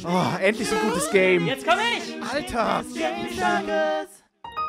Oh, endlich so ein gutes Game. Jetzt komm ich! Alter. Game Circus!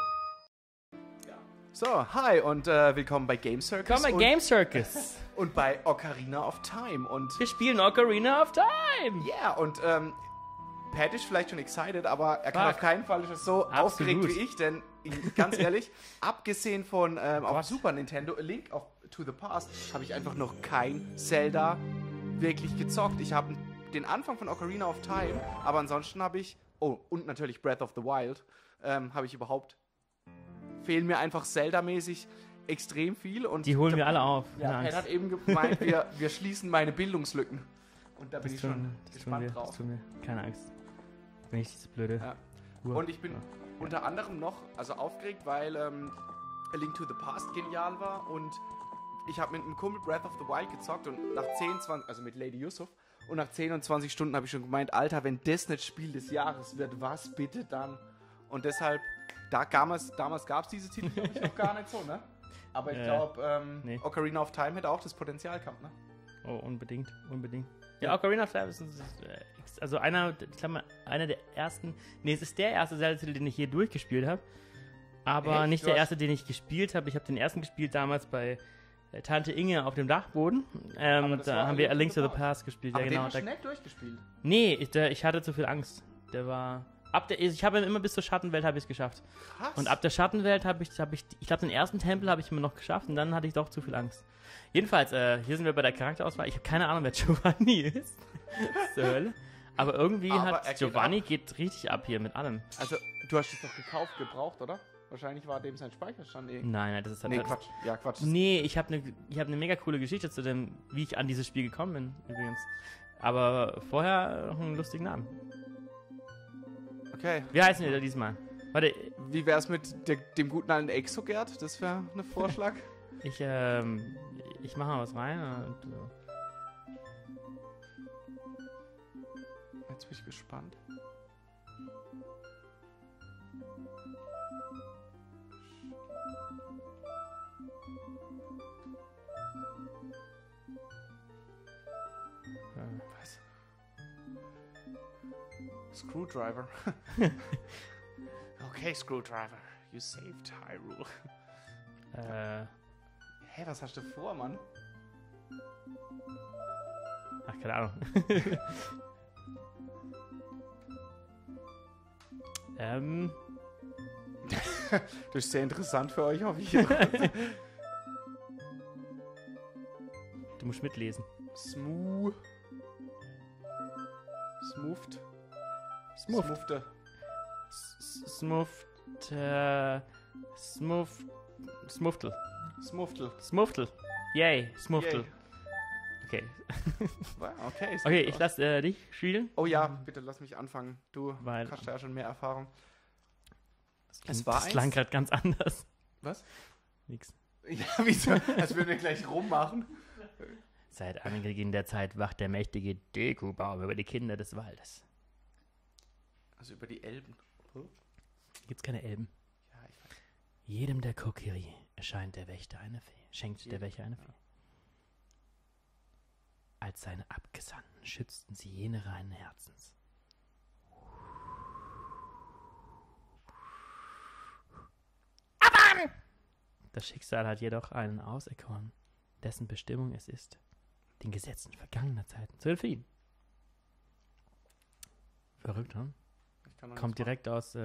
So, hi und willkommen bei Game Circus. Komm bei Game Circus. Und bei Ocarina of Time. Und Wir spielen Ocarina of Time. ja, und Pat ist vielleicht schon excited, aber er kann Fuck. auf keinen Fall so Absolut. aufgeregt wie ich, denn ganz ehrlich, abgesehen von auf Super Nintendo, A Link to the Past, habe ich einfach noch kein Zelda wirklich gezockt. Ich habe den Anfang von Ocarina of Time, aber ansonsten habe ich, oh, und natürlich Breath of the Wild, habe ich überhaupt, fehlen mir einfach Zelda-mäßig extrem viel. Und Die holen wir alle auf. ja, Keine Pat Angst. hat eben gemeint, wir schließen meine Bildungslücken. Und da bin ich schon Das gespannt drauf. tun wir. Keine Angst. Bin ich diese blöde. Ja. Uhr. Und ich bin unter anderem noch aufgeregt, weil A Link to the Past genial war und ich habe mit einem Kumpel Breath of the Wild gezockt und nach 10, 20, also mit Lady Yusuf, und nach 10 und 20 Stunden habe ich schon gemeint, Alter, wenn das nicht Spiel des Jahres wird, was bitte dann? Und deshalb, damals gab es diese Titel, glaube ich, noch gar nicht so, ne? Aber ich glaube, nee. Ocarina of Time hätte auch das Potenzial gehabt, ne? Oh, unbedingt. Ja, Ocarina of Time ist also einer der ersten. Nee, es ist der erste Zelda-Titel, den ich hier durchgespielt habe. Aber Echt? nicht Du der hast- erste, den ich gespielt habe. Ich habe den ersten gespielt damals bei Tante Inge auf dem Dachboden. das Da war haben wir A Link to the Past gespielt. Aber Ja, den genau. hast du nicht durchgespielt. Nee, ich hatte zu viel Angst. Der war. Ich habe immer bis zur Schattenwelt habe ich es geschafft. Krass. Und ab der Schattenwelt ich glaube, den ersten Tempel habe ich immer noch geschafft und dann hatte ich doch zu viel Angst. Jedenfalls, hier sind wir bei der Charakterauswahl. Ich habe keine Ahnung, wer Giovanni ist. Was zur Hölle. Aber irgendwie Aber er hat geht Giovanni geht richtig ab hier mit allem. Also, du hast es doch gekauft, gebraucht, oder? Wahrscheinlich war dem sein Speicherstand eh. Nein, das ist halt. Nee, Quatsch. Ja, Quatsch. Nee, ich habe eine mega coole Geschichte zu dem, wie ich an dieses Spiel gekommen bin, übrigens. Aber vorher noch einen lustigen Namen. Okay. Wie heißen wir diesmal? Warte, Wie wär's mit dem guten alten Exogert? Das wäre ein Vorschlag. ich mache mal was rein und. Jetzt bin ich gespannt. Was? Screwdriver. Okay, Screwdriver. You saved Hyrule. Hä, was hast du vor, Mann? Ach, keine Ahnung. Das ist sehr interessant für euch, hoffe ich. Du musst mitlesen. Smoothed. Smoothed. Smooftel. Smufftel. Yay, Smufftel. Yay. Okay. Wow, okay. Okay, ich lasse dich spielen. Oh ja, bitte lass mich anfangen. Du Weil- hast ja schon mehr Erfahrung. Das war klang eins- gerade ganz anders. Was? Nix. Ja, wieso? Als würden wir gleich rummachen. Seit Anbeginn der Zeit wacht der mächtige Deku-Baum über die Kinder des Waldes. Also über die Elben. Hier gibt's keine Elben. Ja, ich weiß. Jedem der Kokiri erscheint der Wächter eine Fee. Schenkt der Wächter eine Fee. Als seine Abgesandten schützten sie jene reinen Herzens. Das Schicksal hat jedoch einen auserkoren, dessen Bestimmung es ist, den Gesetzen vergangener Zeiten zu entfliehen. Verrückt, ne? Ich kann noch Kommt nichts machen. direkt aus,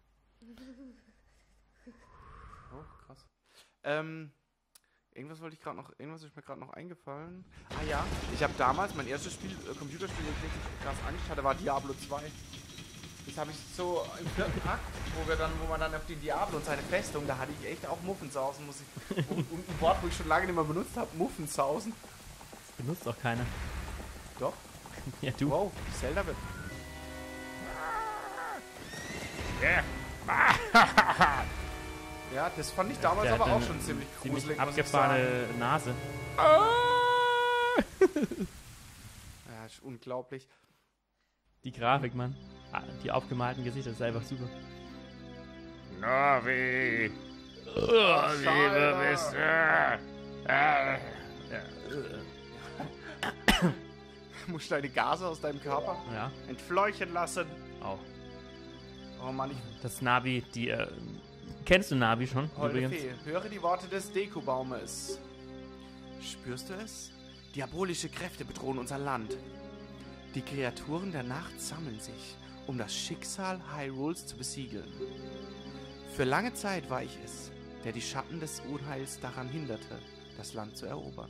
Oh, krass. Irgendwas ist mir gerade noch eingefallen. Ah ja, ich habe damals mein erstes Computerspiel, das ich richtig krass Angst hatte, war Diablo 2. Das habe ich so im 4. Akt, wo man dann auf den Diablo und seine Festung, da hatte ich echt auch Muffensausen, und ein Wort, wo ich schon lange nicht mehr benutzt habe, Muffensausen. benutzt auch keiner. Doch. Ja, du. Wow, Zelda wird. Ja, das fand ich damals Der hat aber auch eine schon ziemlich ziemlich gruselig, muss ich sagen. abgefahrene Nase. Ja, ist unglaublich. Die Grafik, Mann. Die aufgemalten Gesichter, das ist einfach super. Navi! Liebe Mister! Musst deine Gase aus deinem Körper Ja. entfleuchen lassen. Auch. Oh Mann, Das Navi, kennst du Navi schon? Holde Übrigens. Fee, höre die Worte des Dekubaumes. Spürst du es? Diabolische Kräfte bedrohen unser Land. Die Kreaturen der Nacht sammeln sich, um das Schicksal Hyrules zu besiegeln. Für lange Zeit war ich es, der die Schatten des Unheils daran hinderte, das Land zu erobern.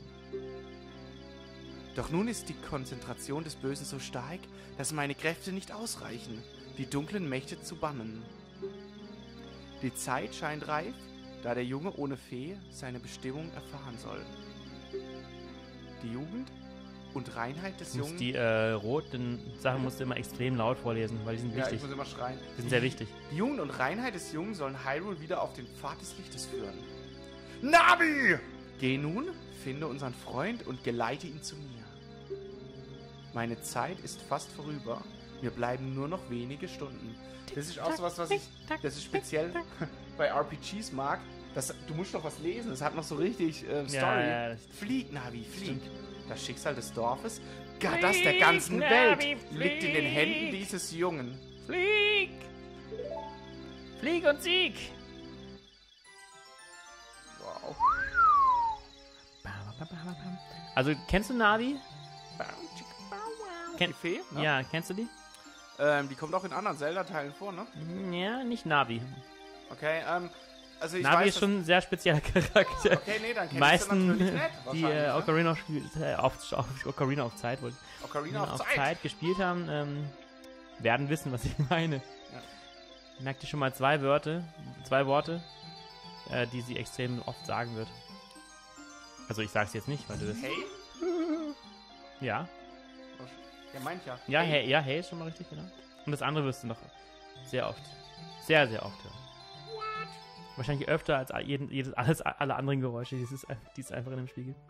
Doch nun ist die Konzentration des Bösen so stark, dass meine Kräfte nicht ausreichen, die dunklen Mächte zu bannen. Die Zeit scheint reif, da der Junge ohne Fee seine Bestimmung erfahren soll. Die Jugend und Reinheit des Jungen... Die roten Sachen musst du immer extrem laut vorlesen, weil die sind Ja, wichtig. ich muss immer schreien. Die sind sehr wichtig. Die Jugend und Reinheit des Jungen sollen Hyrule wieder auf den Pfad des Lichtes führen. Navi! Geh nun, finde unseren Freund und geleite ihn zu mir. Meine Zeit ist fast vorüber. Mir bleiben nur noch wenige Stunden. Das ist auch sowas, was ich... Das ist speziell bei RPGs mag. Du musst noch was lesen. Es hat noch so richtig Story. Ja, das Flieg, Navi, flieg. stimmt. Das Schicksal des Dorfes, gar das der ganzen Welt, liegt in den Händen dieses Jungen. Flieg! Flieg und Sieg! Wow. Also, kennst du Navi? Die Fee? Ne? Ja, kennst du die? Die kommt auch in anderen Zelda-Teilen vor, ne? Ja, nicht Navi. Okay, also ich Navi weiß, ist schon ein sehr spezieller Charakter. okay, nee, dann Die kennst du meisten, natürlich nicht. die wahrscheinlich, ne? Ocarina, Ocarina auf Zeit, Ocarina of auf Zeit. Zeit gespielt haben, werden wissen, was ich meine. Ja. Merkt ihr schon mal zwei Worte, die sie extrem oft sagen wird. Also ich sag's jetzt nicht, weil du das... Hey? Ja. Der meint ja. Ja, hey, ja, hey ist schon mal richtig, genau. Und das andere wirst du noch sehr oft, sehr, sehr oft hören. Wahrscheinlich öfter als alle anderen Geräusche, die es einfach in dem Spiel gibt.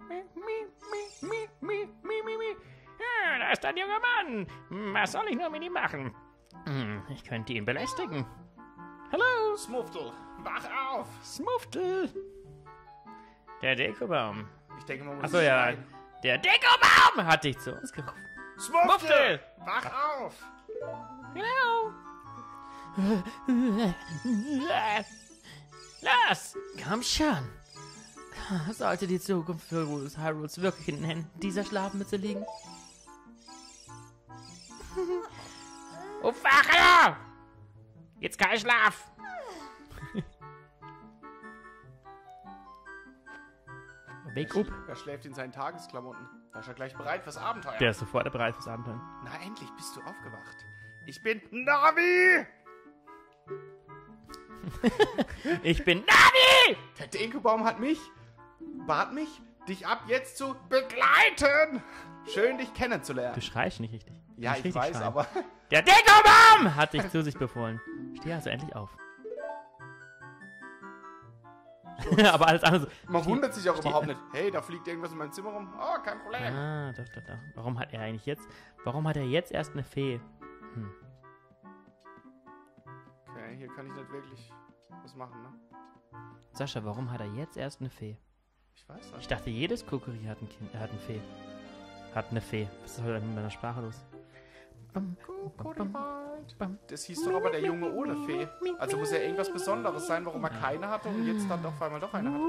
Da ist ein junger Mann. Was soll ich nur mit ihm machen? Ich könnte ihn belästigen. Hallo, Smufftel, wach auf! Smufftel. Der Dekobaum. Ich denke, man muss Achso, ja. schreien. Der Dekobaum hat dich zu uns gerufen. Smufftel, wach auf! Genau. Los, komm schon. Sollte die Zukunft für Hyrules wirklich in den Händen dieser Schlafmütze liegen? Oh, Wache! Jetzt kein Schlaf! Wake up! Er schläft in seinen Tagesklamotten. Da ist er gleich bereit fürs Abenteuer. Der ist sofort bereit fürs Abenteuer. Na, endlich bist du aufgewacht. Ich bin Navi! Ich bin Navi! Der Dekobaum bat mich, dich ab jetzt zu begleiten. Schön, dich kennenzulernen. Du schreist nicht richtig. Du Ja, musst ich richtig weiß, schreien. aber... Der Dekobaum hat dich zu sich befohlen. Steh also endlich auf. Aber alles andere so. Man wundert sich auch überhaupt nicht. Hey, da fliegt irgendwas in meinem Zimmer rum. Oh, kein Problem. Ah, doch. Warum hat er jetzt erst eine Fee? Okay, hier kann ich nicht wirklich was machen, ne? Sascha, warum hat er jetzt erst eine Fee? Ich weiß Ich nicht. dachte, jedes Kokori hat ein Kind, hat eine Fee. Hat eine Fee. Was ist heute mit meiner Sprache los? Das hieß doch aber der Junge ohne Fee. Also muss ja irgendwas Besonderes sein, warum er keine hatte und jetzt dann auf einmal doch eine hat.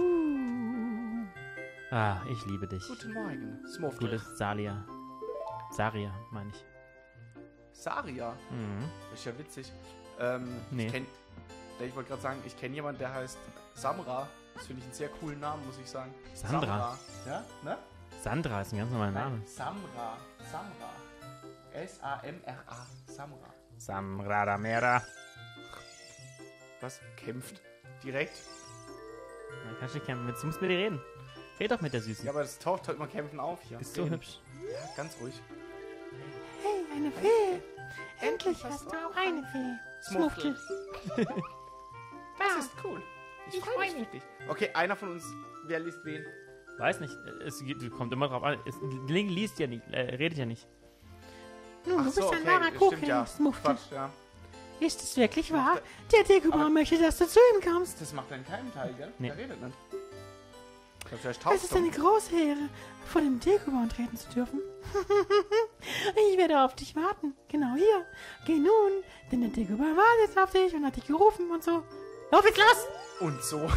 Ah, ich liebe dich. Guten Morgen, Smufftel. Gutes Saria. Saria, meine ich. Saria. Mhm. Ist ja witzig. Nee. Ich wollte gerade sagen, ich kenne jemanden, der heißt Samra. Das finde ich einen sehr coolen Namen, muss ich sagen. Sandra. Ja, ne? Sandra ist ein ganz normaler Name. Samra. S-A-M-R-A. Samra. Samra da Mera. Was? Kämpft. Direkt. Man kann nicht kämpfen. Jetzt musst du mit dir reden. Red doch mit der Süßen. Ja, aber das taucht heute mal Kämpfen auf hier. Bist so hübsch. Ja, ganz ruhig. Hey, eine Fee! Endlich hast du auch eine Fee. Smufftel. Das Ah, ist cool. Ich Ich freue freu mich mich. für dich. Okay, einer von uns, wer liest wen? Weiß nicht. Kommt immer drauf an. Link liest ja nicht. Redet ja nicht. Nun, du Ach so, bist ein okay, wahrer stimmt, Kuchen, ja. Smufftel. Quatsch, ja. Ist es wirklich wahr? Der Dekobaum möchte, dass du zu ihm kommst. Das macht dann keinen Teil, gell? Nee. Der redet nicht. Vielleicht Es taubst ist du. eine große Ehre, vor dem Dekobaum treten zu dürfen. Ich werde auf dich warten. Genau hier. Geh nun, denn der Dekobaum wartet auf dich und hat dich gerufen und so. Lauf jetzt los! Und so.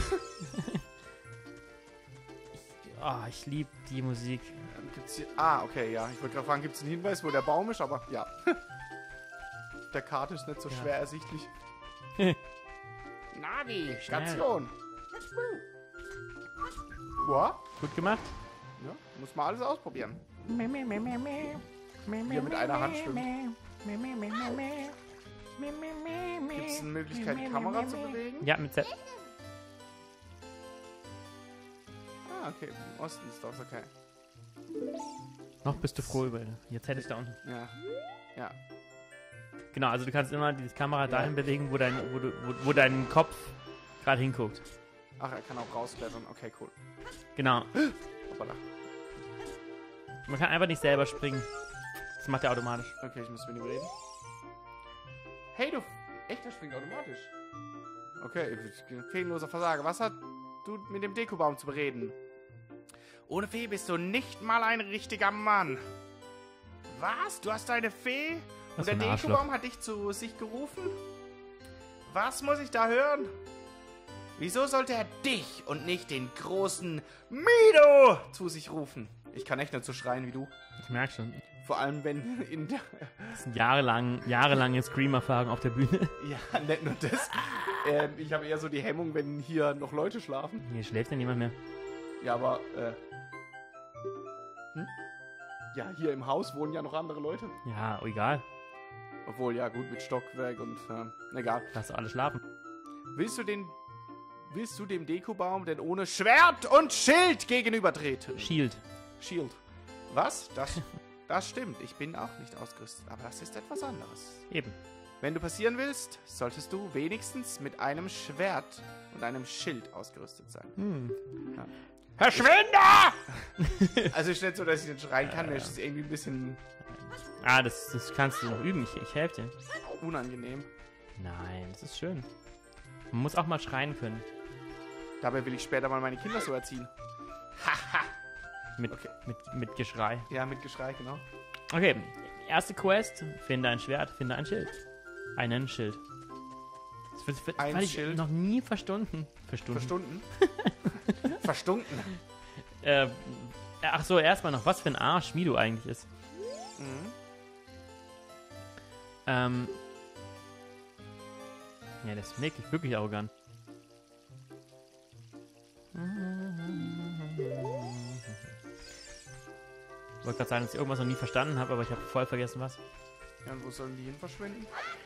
Oh, ich liebe die Musik. Gibt's hier, okay, ja. Ich wollte gerade fragen, gibt es einen Hinweis, wo der Baum ist? Aber ja. Der Karte ist nicht so schwer ersichtlich. Navi, Station. Boah. Gut gemacht? Ja, muss man alles ausprobieren. Hier Hier mit einer Hand schwimmen. Gibt es eine Möglichkeit, die Kamera zu bewegen? Ja, mit Z. Ah, okay. Im Osten ist das okay. Noch bist du froh über. Jetzt hättest du da unten. Ja. Ja. Genau, also du kannst immer die Kamera dahin bewegen, wo dein Kopf gerade hinguckt. Ach, er kann auch rausklettern. Okay, cool. Genau. Hoppala. Man kann einfach nicht selber springen. Das macht er automatisch. Okay, ich muss mit ihm reden. Hey, du... Echt, der springt automatisch. Okay, fehlenloser Versager. Was hast du mit dem Dekobaum zu bereden? Ohne Fee bist du nicht mal ein richtiger Mann. Was? Du hast eine Fee? Was Und für der ein Arschloch. Dekobaum hat dich zu sich gerufen? Was muss ich da hören? Wieso sollte er dich und nicht den großen Mido zu sich rufen? Ich kann echt nicht so schreien wie du. Ich merke schon. Vor allem, wenn in der... Das sind jahrelange Scream-Erfahrung auf der Bühne. Ja, nicht nur das. Ich habe eher so die Hemmung, wenn hier noch Leute schlafen. Hier schläft ja niemand mehr. Ja, aber... Ja, hier im Haus wohnen ja noch andere Leute. Ja, egal. Obwohl, ja gut, mit Stockwerk und... egal. Lass alle schlafen. Willst du dem Dekobaum denn ohne Schwert und Schild gegenübertreten? Shield. Shield. Was? Das stimmt. Ich bin auch nicht ausgerüstet. Aber das ist etwas anderes. Eben. Wenn du passieren willst, solltest du wenigstens mit einem Schwert und einem Schild ausgerüstet sein. Ja. Verschwinde! Also ist nicht so, dass ich nicht schreien kann. Das ist irgendwie ein bisschen Ah, das kannst du noch üben. Ich helfe dir. unangenehm. Nein, das ist schön. Man muss auch mal schreien können. Dabei will ich später mal meine Kinder so erziehen. Mit, Okay. mit Geschrei. Ja, mit Geschrei, genau. Okay, erste Quest. Finde ein Schwert, finde ein Schild. Einen Schild. Das Ein hab ich Schild. noch nie verstanden. Verstunden? Verstunden. Ach so, erstmal noch, was für ein Arsch Mido eigentlich ist. Mhm. Ja, das ist wirklich arrogant. Ich wollte gerade sagen, dass ich irgendwas noch nie verstanden habe, aber ich habe voll vergessen, was. Ja, und wo sollen die hin verschwinden?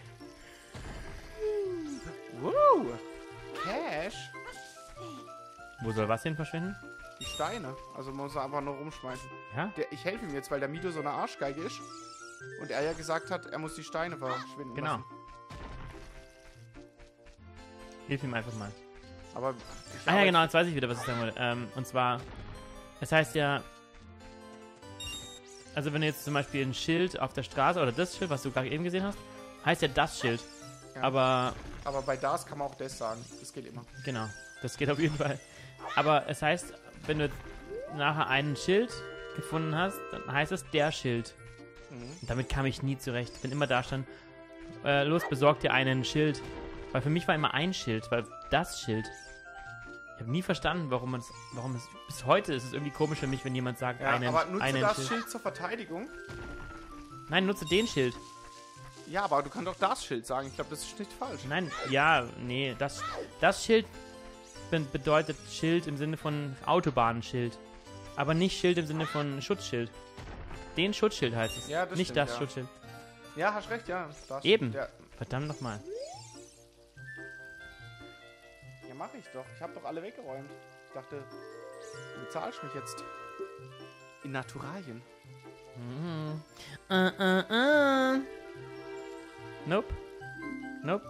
Wow! Cash? Wo soll was hin verschwinden? Die Steine. Also man muss einfach nur rumschmeißen. Ja? Ich helfe ihm jetzt, weil der Mido so eine Arschgeige ist. Und er ja gesagt hat, er muss die Steine verschwinden Genau. lassen. Hilf ihm einfach mal. Aber ich Ah ja, arbeite- genau, jetzt weiß ich wieder, was ich sagen wollte. Und zwar, es heißt ja, also wenn du jetzt zum Beispiel ein Schild auf der Straße, oder das Schild, was du gerade eben gesehen hast, heißt ja das Schild. Ja. Aber, Aber bei das kann man auch das sagen. Das geht immer. genau, das geht auf jeden Fall. Aber es heißt, wenn du nachher ein Schild gefunden hast, dann heißt es der Schild. Mhm. Und damit kam ich nie zurecht. Wenn immer da stand, los, besorg dir einen Schild. Weil für mich war immer ein Schild, weil das Schild. Ich habe nie verstanden, warum es. Bis heute ist es irgendwie komisch für mich, wenn jemand sagt, Ja, einen, aber nutze einen das Schild zur Verteidigung. Nein, nutze den Schild. Ja, aber du kannst doch das Schild sagen. Ich glaube, das ist nicht falsch. Nein, ja, nee, das Schild bedeutet Schild im Sinne von Autobahnenschild. Aber nicht Schild im Sinne von Schutzschild. Den Schutzschild heißt es. Ja, das nicht stimmt, das ja. Schutzschild. Ja, hast recht, ja. Das Eben. Ja, Verdammt nochmal. ja mache ich doch. Ich habe doch alle weggeräumt. Ich dachte, du bezahlst mich jetzt. In Naturalien. Nope. Nope.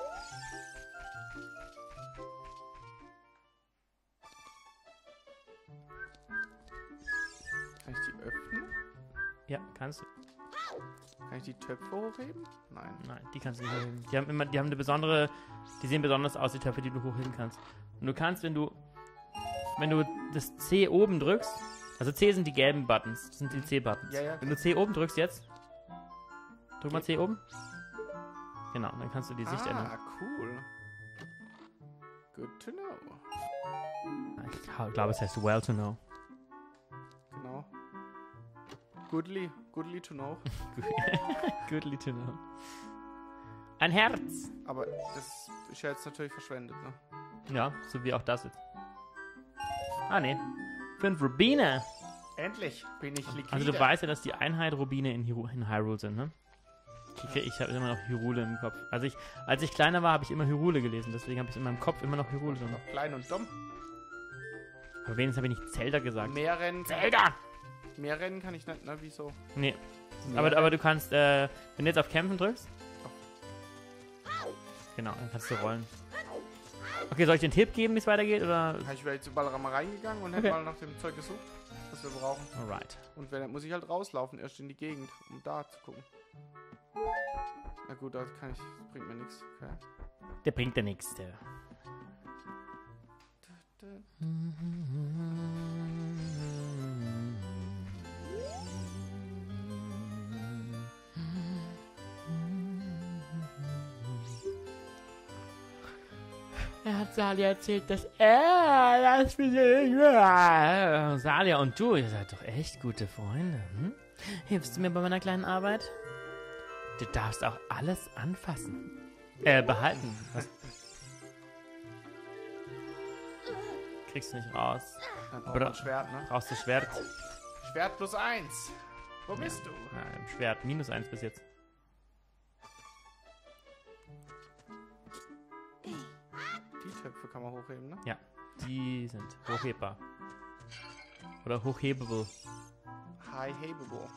Kann ich die öffnen? Ja, kannst du. Kann ich die Töpfe hochheben? Nein. Nein, die kannst du nicht hochheben. Die haben eine besondere, die sehen besonders aus, die Töpfe, die du hochheben kannst. Und du kannst, wenn du wenn du das C oben drückst, also C sind die gelben Buttons, das sind die C-Buttons. Ja. Wenn du C oben drückst jetzt, drück mal C oben. Genau, dann kannst du die Sicht ändern. Cool. Good to know. Ich glaube, es heißt well to know. Genau. Goodly to know. Goodly to know. Ein Herz. Aber das ist ja jetzt natürlich verschwendet, ne? Ja, so wie auch das jetzt. Ah, ne. 5 Rubine. Endlich bin ich liquide. Also du weißt ja, dass die Einheit Rubine in Hyrule sind, ne? Ich habe immer noch Hyrule im Kopf. Also als ich kleiner war, habe ich immer Hyrule gelesen. Deswegen habe ich in meinem Kopf immer noch Hyrule drin. Klein und dumm. Aber wenigstens habe ich nicht Zelda gesagt. Mehr Rennen. Zelda! Mehr Rennen kann ich nicht, ne? Wieso? Nee. Aber du kannst, wenn du jetzt auf Kämpfen drückst. Genau, dann kannst du rollen. Okay, soll ich den Tipp geben, wie es weitergeht? Oder? Ich wäre jetzt zu Ballerama reingegangen und hätte mal nach dem Zeug gesucht, was wir brauchen. Alright. Und wenn, dann muss ich halt rauslaufen, erst in die Gegend, um da zu gucken. Na gut, das bringt mir nichts. Okay. Der bringt der Nächste. Er hat Salia erzählt, dass er das Salia und du, ihr seid doch echt gute Freunde. Hm? Hilfst du mir bei meiner kleinen Arbeit? Du darfst auch alles anfassen. Behalten. Was? Kriegst du nicht raus. Dann braucht man ein Schwert, ne? Brauchst du Schwert? Schwert plus 1. Wo bist du? Ja, im Schwert -1 bis jetzt. Die Töpfe kann man hochheben, ne? Ja, die sind hochhebbar. Oder hochhebable. High Hebable.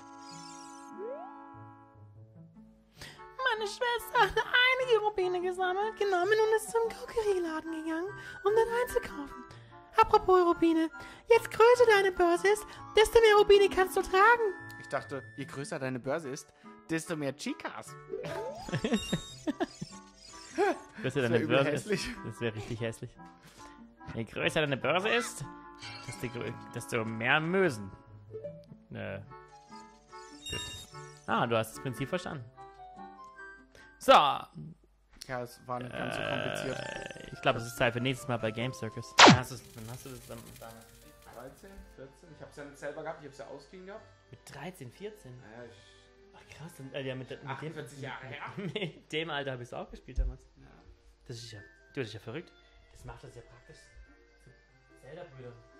Meine Schwester hat einige Rubine gesammelt, genommen und ist zum Kokerieladen gegangen, um dann einzukaufen. Apropos Rubine, jetzt größer deine Börse ist, desto mehr Rubine kannst du tragen. Ich dachte, je größer deine Börse ist, desto mehr Chicas. Das wäre übel hässlich. Das wäre richtig hässlich. Je größer deine Börse ist, desto mehr Mösen. Gut. Ah, du hast das Prinzip verstanden. So. Ja, es war nicht ganz so kompliziert. Ich glaube, es ist Zeit für nächstes Mal bei Game Circus. Wann hast du das damals gespielt? 13, 14? Ich hab's ja nicht selber gehabt, ich hab's ja ausgeliehen gehabt. Mit 13, 14? Naja, Ach krass, ja, mit dem 48 Jahre her. Mit dem Alter habe ich es auch gespielt damals. Ja. Das ist ja verrückt. Das macht das ja praktisch. Zelda-Brüder.